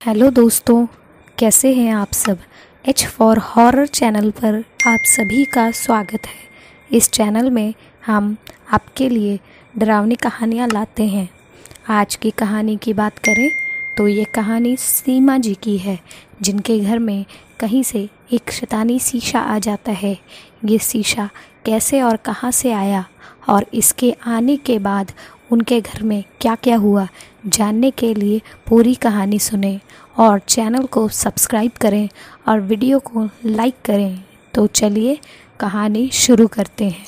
Hello दोस्तों, कैसे हैं आप सब। एच फॉर हॉरर चैनल पर आप सभी का स्वागत है। इस चैनल में हम आपके लिए डरावनी कहानियाँ लाते हैं। आज की कहानी की बात करें तो ये कहानी सीमा जी की है, जिनके घर में कहीं से एक शैतानी शीशा आ जाता है। ये शीशा कैसे और कहाँ से आया और इसके आने के बाद उनके घर में क्या क्या हुआ, जानने के लिए पूरी कहानी सुनें और चैनल को सब्सक्राइब करें और वीडियो को लाइक करें। तो चलिए कहानी शुरू करते हैं।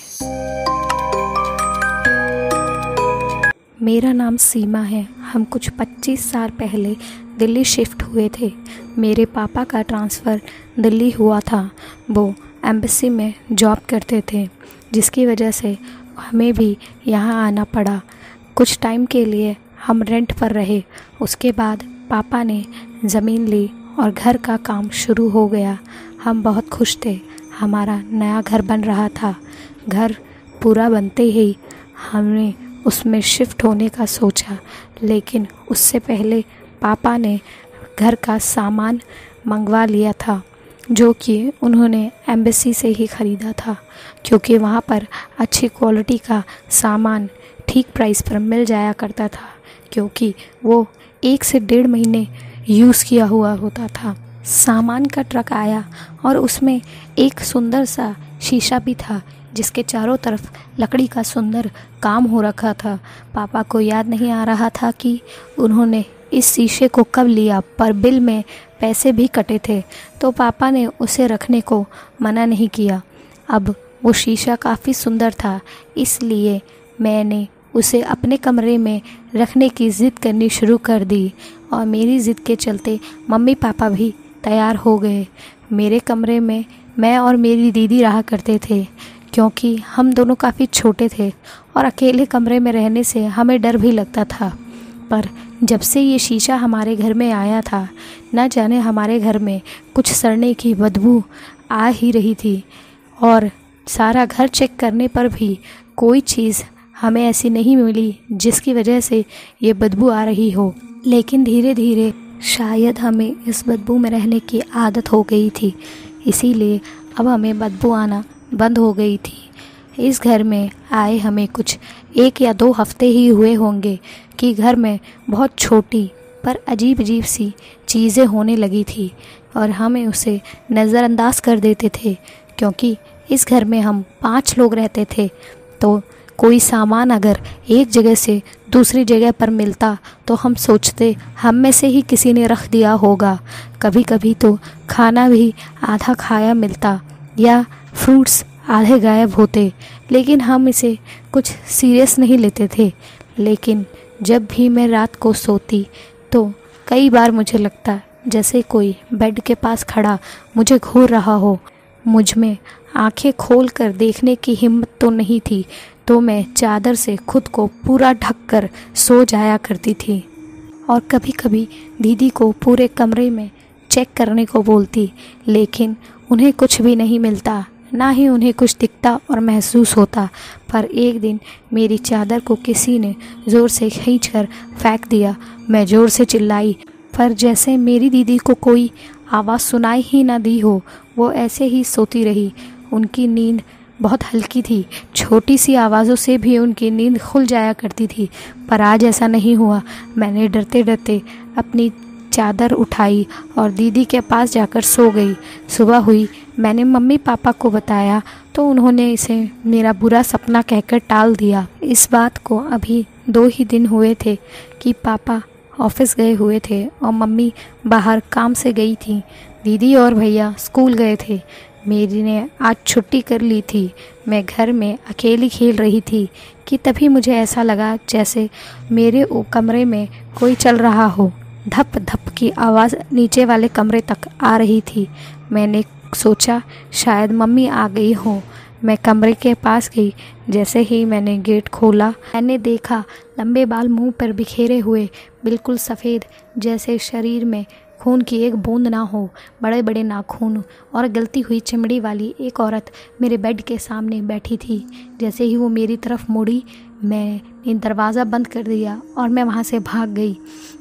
मेरा नाम सीमा है। हम कुछ 25 साल पहले दिल्ली शिफ्ट हुए थे। मेरे पापा का ट्रांसफ़र दिल्ली हुआ था। वो एम्बेसी में जॉब करते थे, जिसकी वजह से हमें भी यहाँ आना पड़ा। कुछ टाइम के लिए हम रेंट पर रहे। उसके बाद पापा ने ज़मीन ली और घर का काम शुरू हो गया। हम बहुत खुश थे। हमारा नया घर बन रहा था। घर पूरा बनते ही हमने उसमें शिफ्ट होने का सोचा, लेकिन उससे पहले पापा ने घर का सामान मंगवा लिया था, जो कि उन्होंने एम्बेसी से ही ख़रीदा था, क्योंकि वहाँ पर अच्छी क्वालिटी का सामान ठीक प्राइस पर मिल जाया करता था, क्योंकि वो 1 से 1.5 महीने यूज़ किया हुआ होता था। सामान का ट्रक आया और उसमें एक सुंदर सा शीशा भी था, जिसके चारों तरफ लकड़ी का सुंदर काम हो रखा था। पापा को याद नहीं आ रहा था कि उन्होंने इस शीशे को कब लिया, पर बिल में पैसे भी कटे थे, तो पापा ने उसे रखने को मना नहीं किया। अब वो शीशा काफ़ी सुंदर था, इसलिए मैंने उसे अपने कमरे में रखने की ज़िद करनी शुरू कर दी और मेरी ज़िद के चलते मम्मी पापा भी तैयार हो गए। मेरे कमरे में मैं और मेरी दीदी रहा करते थे, क्योंकि हम दोनों काफ़ी छोटे थे और अकेले कमरे में रहने से हमें डर भी लगता था। पर जब से ये शीशा हमारे घर में आया था, न जाने हमारे घर में कुछ सड़ने की बदबू आ ही रही थी, और सारा घर चेक करने पर भी कोई चीज़ हमें ऐसी नहीं मिली जिसकी वजह से ये बदबू आ रही हो। लेकिन धीरे धीरे शायद हमें इस बदबू में रहने की आदत हो गई थी, इसीलिए अब हमें बदबू आना बंद हो गई थी। इस घर में आए हमें कुछ 1 या 2 हफ्ते ही हुए होंगे कि घर में बहुत छोटी पर अजीब अजीब सी चीज़ें होने लगी थी, और हमें उसे नज़रअंदाज कर देते थे, क्योंकि इस घर में हम 5 लोग रहते थे। तो कोई सामान अगर एक जगह से दूसरी जगह पर मिलता तो हम सोचते हम में से ही किसी ने रख दिया होगा। कभी कभी तो खाना भी आधा खाया मिलता या फ्रूट्स आधे गायब होते, लेकिन हम इसे कुछ सीरियस नहीं लेते थे। लेकिन जब भी मैं रात को सोती तो कई बार मुझे लगता जैसे कोई बेड के पास खड़ा मुझे घूर रहा हो। मुझ में आंखें खोल कर देखने की हिम्मत तो नहीं थी, तो मैं चादर से खुद को पूरा ढक कर सो जाया करती थी, और कभी कभी दीदी को पूरे कमरे में चेक करने को बोलती, लेकिन उन्हें कुछ भी नहीं मिलता, ना ही उन्हें कुछ दिखता और महसूस होता। पर एक दिन मेरी चादर को किसी ने ज़ोर से खींचकर फेंक दिया। मैं ज़ोर से चिल्लाई, पर जैसे मेरी दीदी को कोई आवाज़ सुनाई ही ना दी हो, वो ऐसे ही सोती रही। उनकी नींद बहुत हल्की थी, छोटी सी आवाज़ों से भी उनकी नींद खुल जाया करती थी, पर आज ऐसा नहीं हुआ। मैंने डरते डरते अपनी चादर उठाई और दीदी के पास जाकर सो गई। सुबह हुई, मैंने मम्मी पापा को बताया तो उन्होंने इसे मेरा बुरा सपना कहकर टाल दिया। इस बात को अभी 2 ही दिन हुए थे कि पापा ऑफिस गए हुए थे और मम्मी बाहर काम से गई थी। दीदी और भैया स्कूल गए थे। मेरी ने आज छुट्टी कर ली थी। मैं घर में अकेली खेल रही थी कि तभी मुझे ऐसा लगा जैसे मेरे कमरे में कोई चल रहा हो। धप धप की आवाज़ नीचे वाले कमरे तक आ रही थी। मैंने सोचा शायद मम्मी आ गई हो। मैं कमरे के पास गई। जैसे ही मैंने गेट खोला, मैंने देखा लंबे बाल मुंह पर बिखेरे हुए, बिल्कुल सफ़ेद, जैसे शरीर में खून की एक बूंद ना हो, बड़े बड़े नाखून और गलती हुई चमड़ी वाली एक औरत मेरे बेड के सामने बैठी थी। जैसे ही वो मेरी तरफ मुड़ी, मैंने दरवाज़ा बंद कर दिया और मैं वहाँ से भाग गई।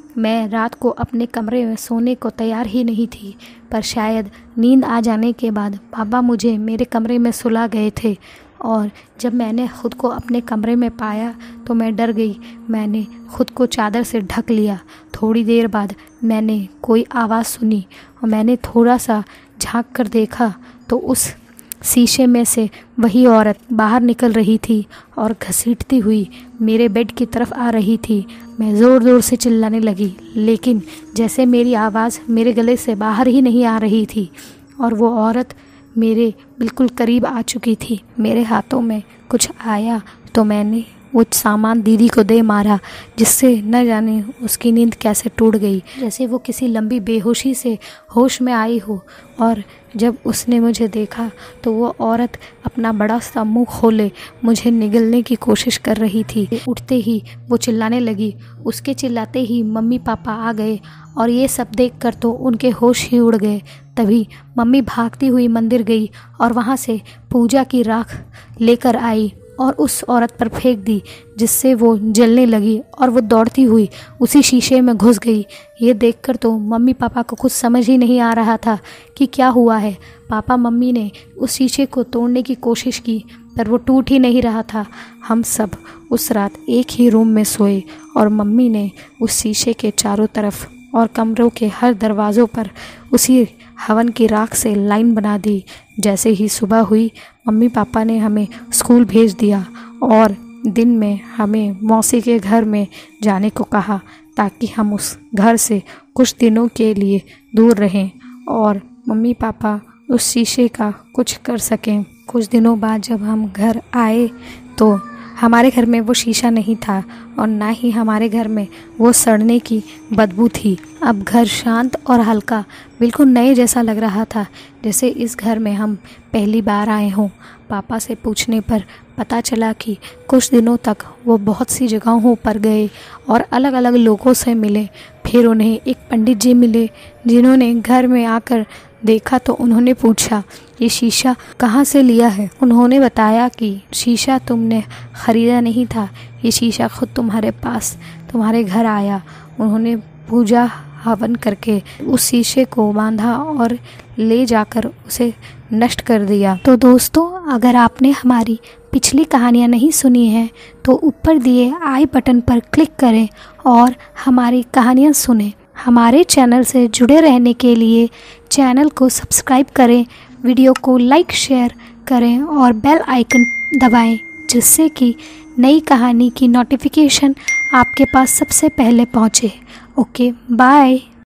मैं रात को अपने कमरे में सोने को तैयार ही नहीं थी, पर शायद नींद आ जाने के बाद पापा मुझे मेरे कमरे में सुला गए थे और जब मैंने खुद को अपने कमरे में पाया तो मैं डर गई। मैंने खुद को चादर से ढक लिया। थोड़ी देर बाद मैंने कोई आवाज़ सुनी और मैंने थोड़ा सा झांक कर देखा तो उस शीशे में से वही औरत बाहर निकल रही थी और घसीटती हुई मेरे बेड की तरफ आ रही थी। मैं ज़ोर ज़ोर से चिल्लाने लगी, लेकिन जैसे मेरी आवाज़ मेरे गले से बाहर ही नहीं आ रही थी और वो औरत मेरे बिल्कुल करीब आ चुकी थी। मेरे हाथों में कुछ आया तो मैंने वो सामान दीदी को दे मारा, जिससे न जाने उसकी नींद कैसे टूट गई, जैसे वो किसी लंबी बेहोशी से होश में आई हो। और जब उसने मुझे देखा तो वो औरत अपना बड़ा सा मुंह खोले मुझे निगलने की कोशिश कर रही थी। उठते ही वो चिल्लाने लगी। उसके चिल्लाते ही मम्मी पापा आ गए और ये सब देखकर तो उनके होश ही उड़ गए। तभी मम्मी भागती हुई मंदिर गई और वहाँ से पूजा की राख लेकर आई और उस औरत पर फेंक दी, जिससे वो जलने लगी और वो दौड़ती हुई उसी शीशे में घुस गई। ये देखकर तो मम्मी पापा को कुछ समझ ही नहीं आ रहा था कि क्या हुआ है। पापा मम्मी ने उस शीशे को तोड़ने की कोशिश की पर वो टूट ही नहीं रहा था। हम सब उस रात एक ही रूम में सोए और मम्मी ने उस शीशे के चारों तरफ और कमरों के हर दरवाज़ों पर उसी हवन की राख से लाइन बना दी। जैसे ही सुबह हुई मम्मी पापा ने हमें स्कूल भेज दिया और दिन में हमें मौसी के घर में जाने को कहा, ताकि हम उस घर से कुछ दिनों के लिए दूर रहें और मम्मी पापा उस शीशे का कुछ कर सकें। कुछ दिनों बाद जब हम घर आए तो हमारे घर में वो शीशा नहीं था और ना ही हमारे घर में वो सड़ने की बदबू थी। अब घर शांत और हल्का बिल्कुल नए जैसा लग रहा था, जैसे इस घर में हम पहली बार आए हों। पापा से पूछने पर पता चला कि कुछ दिनों तक वो बहुत सी जगहों पर गए और अलग अलग लोगों से मिले। फिर उन्हें एक पंडित जी मिले, जिन्होंने घर में आकर देखा तो उन्होंने पूछा, ये शीशा कहाँ से लिया है? उन्होंने बताया कि शीशा तुमने ख़रीदा नहीं था, ये शीशा खुद तुम्हारे पास तुम्हारे घर आया। उन्होंने पूजा हवन करके उस शीशे को बांधा और ले जाकर उसे नष्ट कर दिया। तो दोस्तों, अगर आपने हमारी पिछली कहानियाँ नहीं सुनी हैं तो ऊपर दिए आई बटन पर क्लिक करें और हमारी कहानियाँ सुनें। हमारे चैनल से जुड़े रहने के लिए चैनल को सब्सक्राइब करें, वीडियो को लाइक शेयर करें और बेल आइकन दबाएं, जिससे कि नई कहानी की नोटिफिकेशन आपके पास सबसे पहले पहुंचे। Okay, bye.